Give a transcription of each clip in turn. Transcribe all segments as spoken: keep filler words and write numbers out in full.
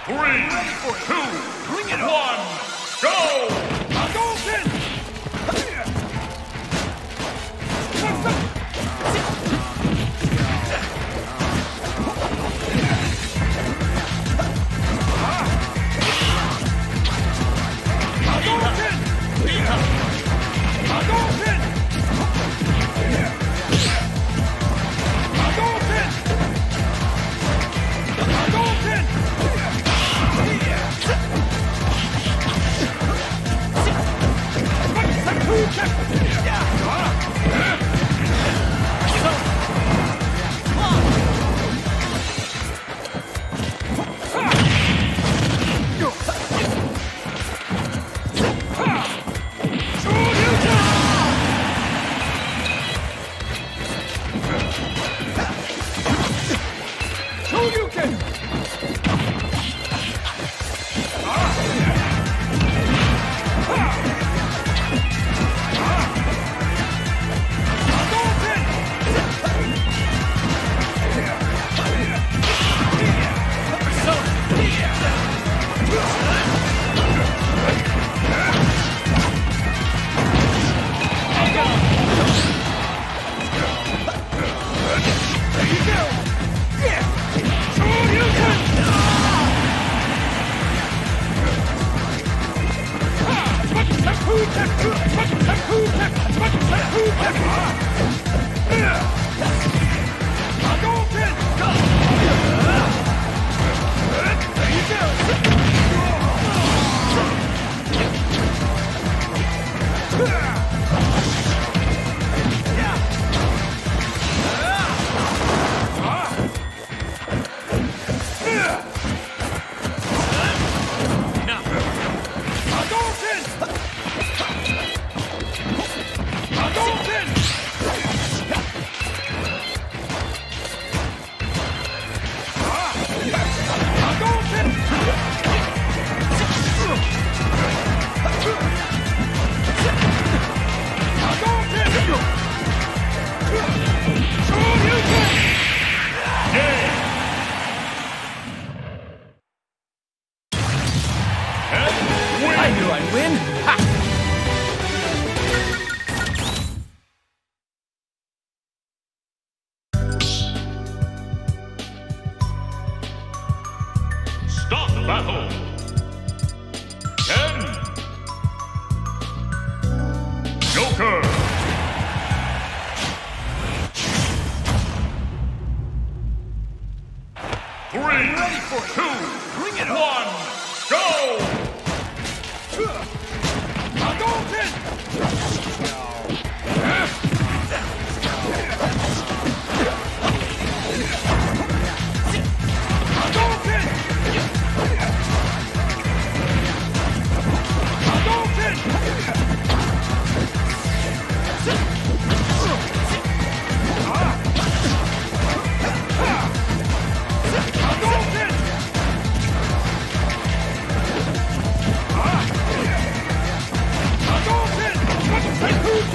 Three, two, one, go! Hadouken! Start the battle! Ten! Joker! Three, two, one, go! Hadouken! Hadouken!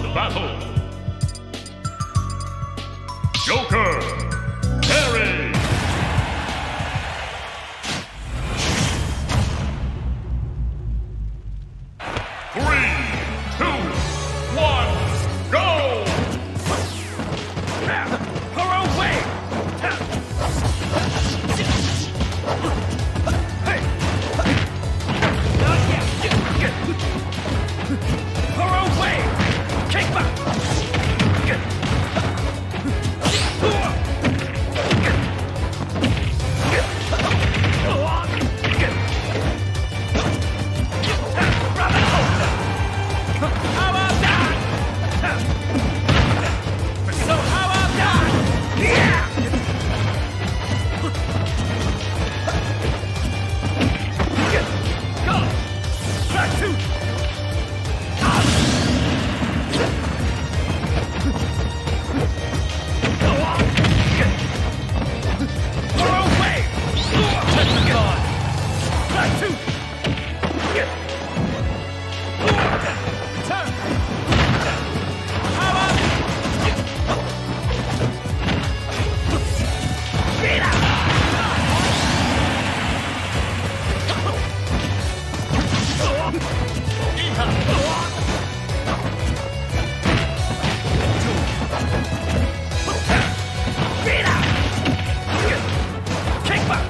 the battle. Joker, Harry. Three, two, one, go! Her own way! Hey! Not yet! Her own way! Kick back! How about that? So how about that? Yeah! Go! Back two! Go on! Her own way! Touch the guard! Back two! Turn! How about get out! Get out! Kick back!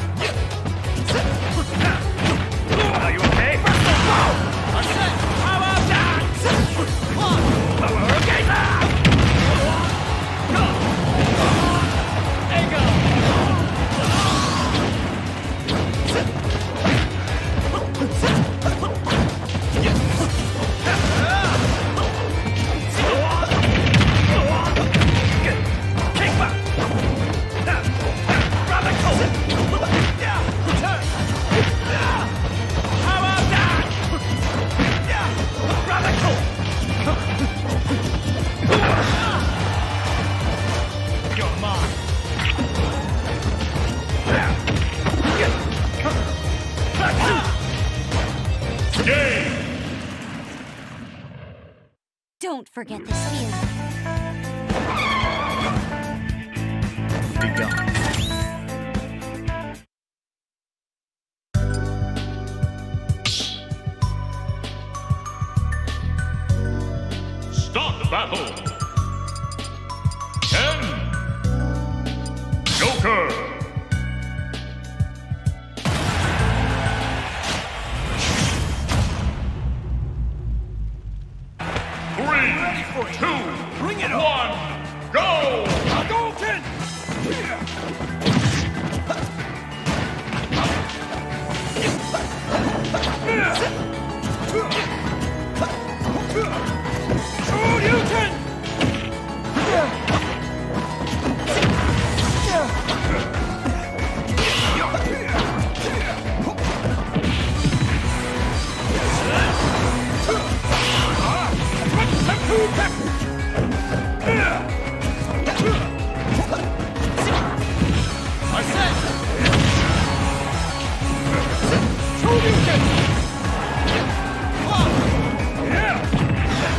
Are you okay? How about that? Okay, now! Go! There you go! Kick back! Grab the coat! Turn! How about that? Grab the coat! You're mine! Game! Don't forget the spear. Be gone. Start the battle. Ten. Joker. Three, two, Bring it on! one, go! Hadouken! Shoryuken! I said! Shoryuken! One! Yeah!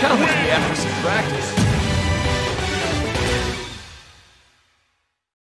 challenge me after some practice.